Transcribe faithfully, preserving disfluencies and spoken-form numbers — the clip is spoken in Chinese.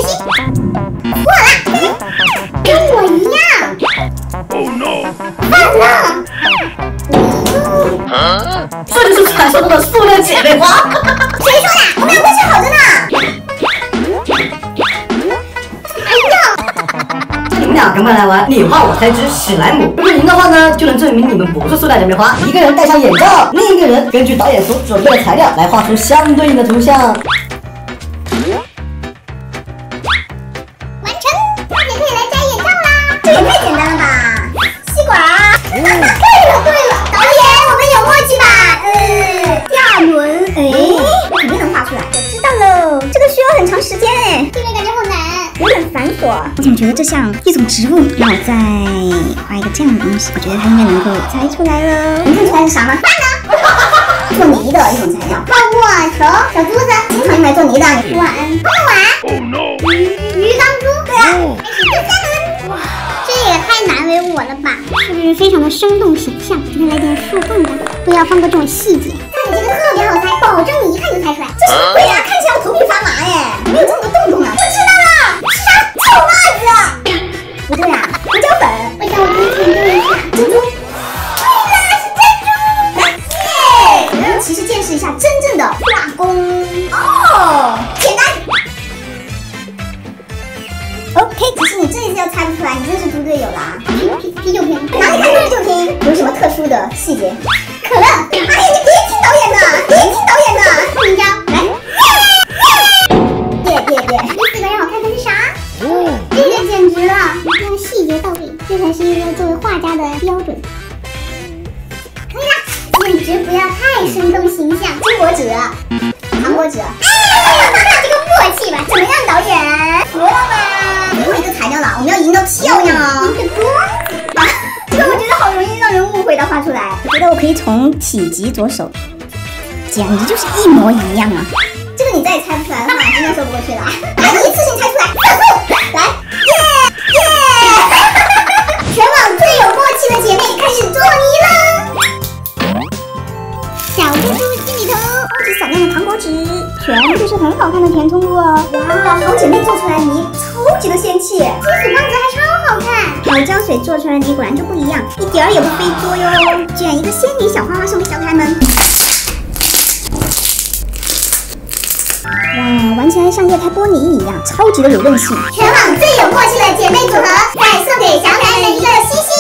过了，跟我一样。Oh no！ 完了。 啊？这就是传说中的塑料姐妹花。 谁说的？我们俩关系好着呢。哎呀！ 你们俩赶快来玩你画我猜之史莱姆。如果赢的话呢，就能证明你们不是塑料姐妹花。一个人戴上眼罩，另一个人根据导演所准备的材料来画出相对应的图像。 这也太简单了吧！吸管啊！对了对了，导演，我们有默契吧？呃，亚伦，哎，我肯定能画出来。我知道喽，这个需要很长时间哎，这个感觉好难，有点繁琐。我总觉得这像一种植物，那我再画一个这样的东西，我觉得它应该能够猜出来了。能看出来是啥吗？饭呢？做泥的一种材料，泡沫、球、小珠子，经常用来做泥的。碗、泡沫碗。Oh no！ 鱼鱼缸珠，对啊，开始做虾仁。哇！ 这也太难为我了吧！是不是非常的生动形象？今天来点树洞吧，不要放过这种细节。大姐这个特别好猜，保证你一看就猜出来。这什么鬼啊？看起来我头皮发麻耶！没有这么多洞洞啊！我知道了，是啥？臭袜子！不对啊，胡椒粉。我想我可以研究一下珍珠。对啦，是珍珠。耶！我让骑士见识一下真正的画工。哦，简单。 OK， 其实你这一次要猜不出来，你真是猪队友啦！啤啤酒瓶，哪里看出是酒瓶？有什么特殊的细节？可乐！哎呀，你别听导演的，别听导演的！出名招，来！别别别！你四个人好看的是啥？哦，这个简直了！一定要细节到位，这才是一个作为画家的标准。可以啦，简直不要太生动形象。金箔纸，糖果纸。哎，这个默契吧？怎么样，导演？服了吗？ 最后一个材料了，我们要赢得漂亮啊！一个多啊，这个我觉得好容易让人误会的画出来。我觉得我可以从体积着手，简直就是一模一样啊！这个你再也猜不出来的话，真的说不过去了。来，一次性猜出来，来，耶耶！全网最有默契的姐妹开始做泥了。小猪猪心里头，超级闪亮的糖果纸，全部是很好看的填充物哦。哇，好姐妹做出来的泥超级的仙气，金属棒子还超好看。好胶水做出来的泥果然就不一样，一点儿也不费作哟。卷一个仙女小花花送给小可爱们。哇，玩起来像液态玻璃一样，超级的有韧性。全网最有默契的姐妹组合，再送给小可爱们一个星星。